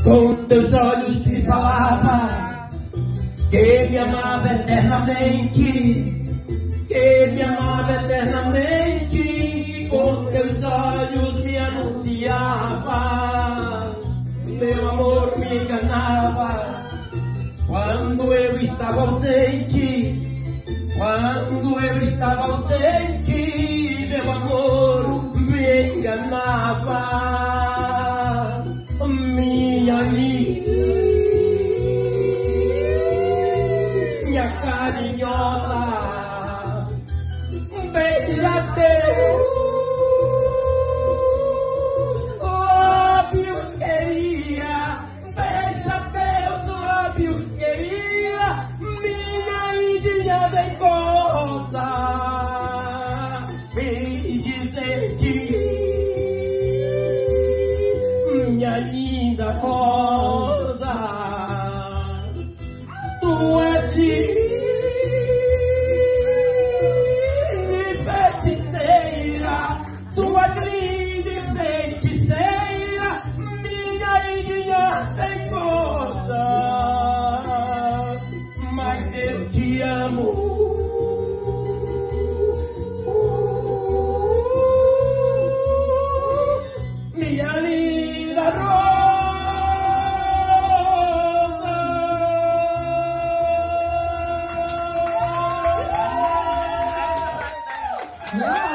Com teus olhos me falava que me amava eternamente, que me amava eternamente, e com teus olhos me anunciava. Meu amor me enganava quando eu estava ausente, quando eu estava ausente, meu amor me enganava. Minha amiga, minha carinhosa, beija Deus, óbvio queria, beija Deus, óbvio queria, minha indinha vengosa, me dizer-te, minha linda rosa, tu és linda feiticeira, tu és linda feiticeira, minha ilha teimosa, mas eu te amo. Minha linda rosa.